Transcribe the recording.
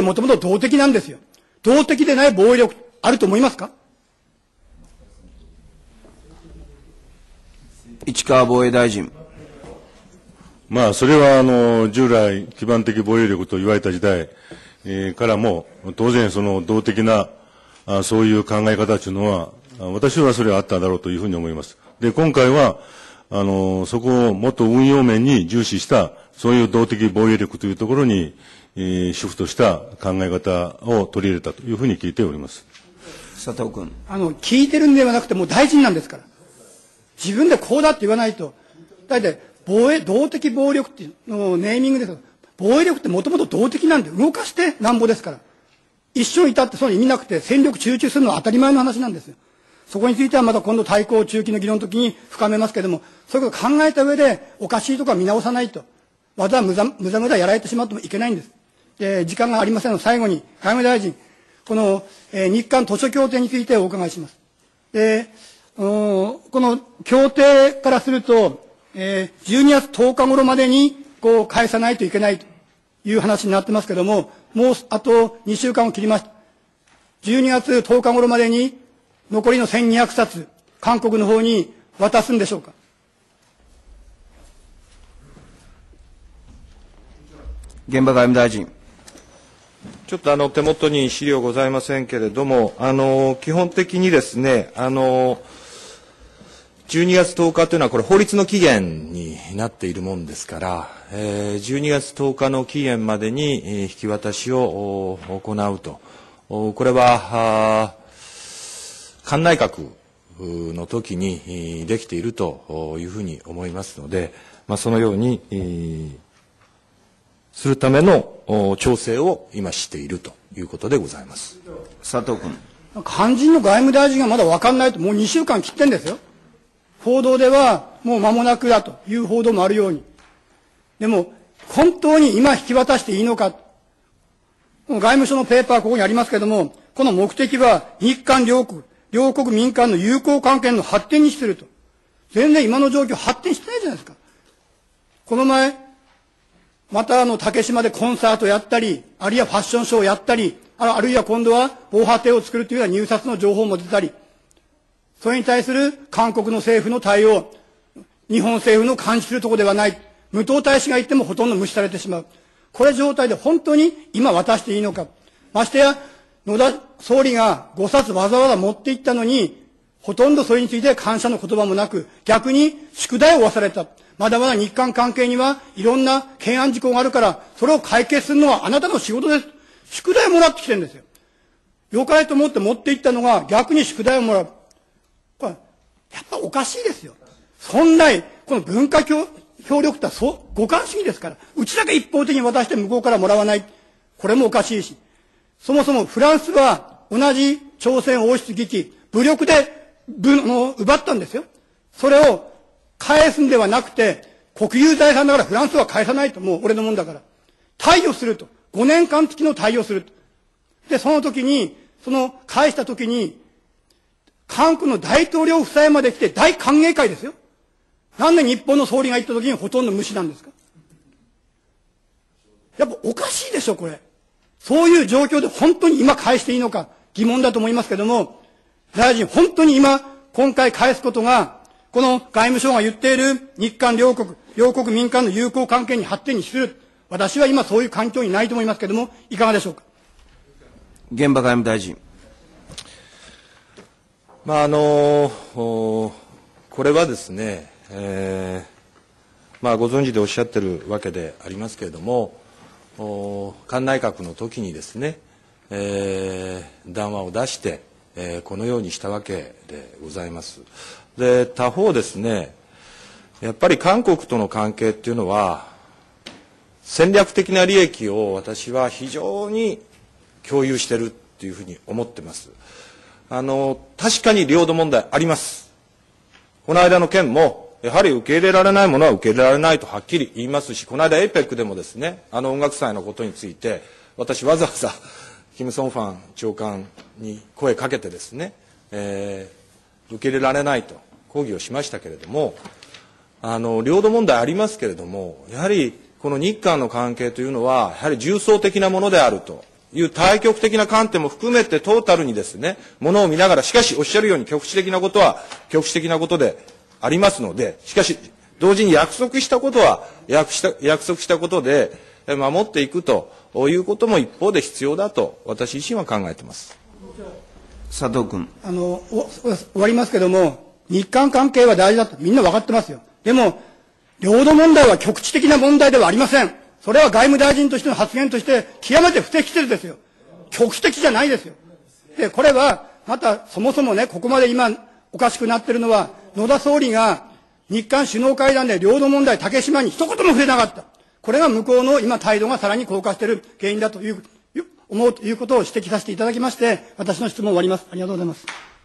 もともと動的なんですよ。動的でない防衛力あると思いますか？ 市川防衛大臣。 まあ、それは、従来、基盤的防衛力と言われた時代、からも、当然、その、動的な、そういう考え方というのは、私はそれはあっただろうというふうに思います。で、今回は、そこをもっと運用面に重視した、そういう動的防衛力というところに、シフトした考え方を取り入れたというふうに聞いております。 佐藤君。 聞いてるんではなくて、もう大臣なんですから。自分でこうだって言わないと。だいたい動的防衛力っていうのネーミングです。防衛力ってもともと動的なんで、動かしてなんぼですから。一緒にいたってその意味なくて、戦力集中するのは当たり前の話なんですよ。そこについてはまた今度対抗中期の議論の時に深めますけれども、そういうことを考えた上で、おかしいところは見直さないと。また無駄やられてしまってもいけないんです。時間がありませんので、最後に、外務大臣、この、日韓図書協定についてお伺いします。この協定からすると、12月10日頃までに、返さないといけないという話になってますけれども、もうあと2週間を切りました。12月10日頃までに、残りの1200冊、韓国の方に渡すんでしょうか。 現場外務大臣。 ちょっと手元に資料ございませんけれども、基本的にですね、12月10日というのはこれ法律の期限になっているもんですから、12月10日の期限までに引き渡しを行うと。これは、菅内閣の時にできているというふうに思いますので、そのようにするための調整を今しているということでございます。 佐藤君。 肝心の外務大臣がまだ分かんないと、もう2週間切ってんですよ。報道ではもう間もなくだという報道もあるように。でも、本当に今引き渡していいのか。外務省のペーパーここにありますけれども、この目的は日韓両国民間の友好関係の発展にすると。全然今の状況発展してないじゃないですか。この前、また竹島でコンサートやったり、あるいはファッションショーをやったり、あるいは今度は防波堤を作るというような入札の情報も出たり、それに対する韓国の政府の対応、日本政府の監視するところではない。無党大使が言ってもほとんど無視されてしまう。これ状態で本当に今渡していいのか。ましてや、野田総理が5冊わざわざ持っていったのに、ほとんどそれについて感謝の言葉もなく、逆に宿題を負わされた。まだまだ日韓関係にはいろんな懸案事項があるから、それを解決するのはあなたの仕事です。宿題をもらってきてるんですよ。よかれと思って持っていったのが逆に宿題をもらう。これ、やっぱおかしいですよ。本来、この文化協力って互換主義ですから、うちだけ一方的に渡して向こうからもらわない。これもおかしいし。そもそもフランスは同じ朝鮮王室危機、武力で奪ったんですよ。それを返すんではなくて、国有財産だからフランスは返さないと、もう俺のもんだから。貸与すると。5年間付きの貸与すると。で、その時に、返した時に、韓国の大統領夫妻まで来て大歓迎会ですよ。なんで日本の総理が行った時にほとんど無視なんですか？やっぱおかしいでしょ、これ。そういう状況で本当に今返していいのか疑問だと思いますけども、大臣、本当に今回返すことが、この外務省が言っている日韓両国民間の友好関係に発展にする。私は今そういう環境にないと思いますけども、いかがでしょうか。 現場外務大臣。 これはですね、ご存知でおっしゃってるわけでありますけれども、菅内閣の時にですね、談話を出して、このようにしたわけでございます。で、他方ですね、やっぱり韓国との関係っていうのは、戦略的な利益を私は非常に共有してるっていうふうに思ってます。確かに領土問題あります。この間の件も、やはり受け入れられないものは受け入れられないとはっきり言いますし、この間 APEC でもですね、音楽祭のことについて、私わざわざキム・ソンファン長官に声かけてですね、受け入れられないと抗議をしましたけれども、領土問題ありますけれども、やはりこの日韓の関係というのは、やはり重層的なものであるという対極的な観点も含めてトータルにですね、ものを見ながら、しかしおっしゃるように局地的なことは局地的なことでありますので、しかし同時に約束したことは約束したことで守っていくということも一方で必要だと私自身は考えています。 佐藤君。 終わりますけども、日韓関係は大事だとみんな分かってますよ。でも、領土問題は局地的な問題ではありません。それは外務大臣としての発言として極めて不適切ですよ。局地的じゃないですよ。で、これは、またそもそもね、ここまで今おかしくなってるのは、野田総理が日韓首脳会談で領土問題竹島に一言も触れなかった。これが向こうの今態度がさらに硬化している原因だということを指摘させていただきまして、私の質問を終わります。ありがとうございます。